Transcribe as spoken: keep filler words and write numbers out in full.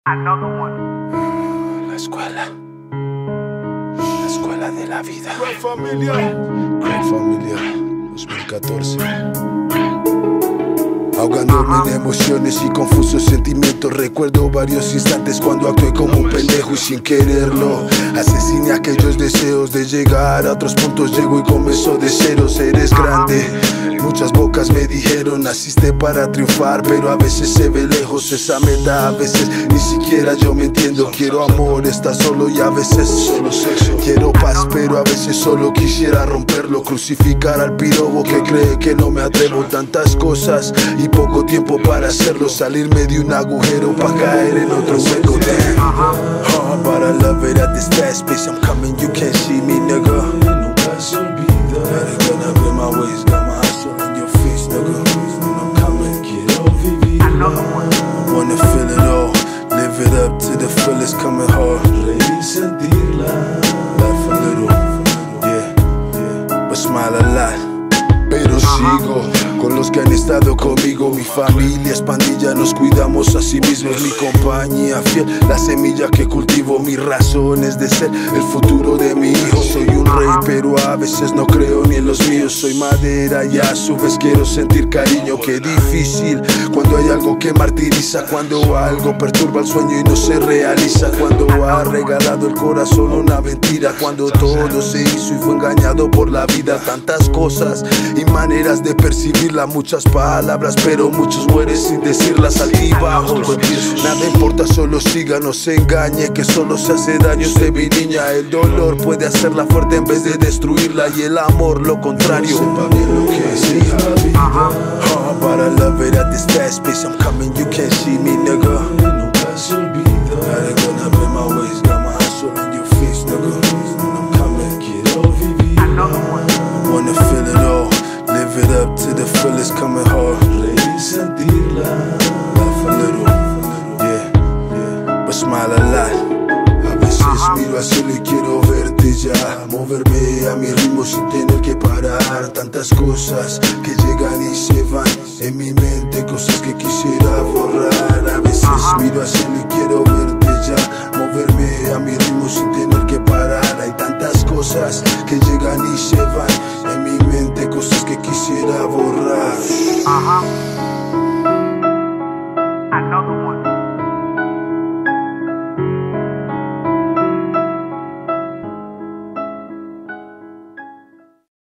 La escuela. La escuela de la vida. Great Familia. Great Familia. dos mil catorce. Ahogándome en emociones y confusos sentimientos. Recuerdo varios instantes cuando actué como un pendejo y sin quererlo asesiné aquellos deseos de llegar a otros puntos. Llego y comenzó de ceros. Eres grande. Muchas bocas me dijeron, naciste para triunfar, pero a veces se ve lejos esa meta. A veces ni siquiera yo me entiendo. Quiero amor, estás solo y a veces solo sexo. Quiero paz, pero a veces solo quisiera romperlo. Crucificar al pirobo que cree que no me atrevo. Tantas cosas y poco tiempo para hacerlo. Salirme de un agujero pa' caer en otro hueco. Oh, but I love it at this fast pace. I'm coming, you can't see me, nigga. Nunca se olvida. Gotta get up in my ways, got my eyes on your face, nigga. When I'm coming, quiero vivir. I wanna feel it all, live it up to the fullest, coming hard. Reír, sentirla, laugh a little, yeah, yeah, but smile a lot. Pero sigo con los que han estado conmigo. Mi familia es pandilla, nos cuidamos a sí mismos. Mi compañía fiel, la semilla que cultivo. Mis razones de ser, el futuro de mi hijo. Soy un rey, pero a veces no creo ni en los míos. Soy madera y a su vez quiero sentir cariño. Qué difícil cuando hay algo que martiriza. Cuando algo perturba el sueño y no se realiza. Cuando ha regalado el corazón una mentira. Cuando todo se hizo y fue engañado por la vida. Tantas cosas y maneras de percibirla, muchas palabras, pero muchos mueren sin decirlas. Altibajos, nada importa, solo siga, no se engañe, que solo se hace daño. Usted, mi niña, el dolor puede hacerla fuerte en vez de destruirla, y el amor lo contrario. Sepa bien lo que es la vida. Oh, but I love it at this fast pace. I'm coming, you can't see me, nigga. Nunca se olvida. Gotta get up in my ways, got my eyes on your face, nigga. When I'm coming, quiero vivir. I wanna feel it all, live it up to the fullest, coming hard. Reír, sentirla, laugh a little, yeah, yeah, but smile a lot. A veces miro al cielo y quiero verte ya, moverme a mi ritmo sin tener que parar. Tantas cosas que llegan y se van en mi mente, cosas que quisiera borrar. A veces miro al cielo y quiero verte ya, moverme a mi ritmo sin tener que parar. Hay tantas cosas que llegan y se van en mi mente, cosas que quisiera borrar.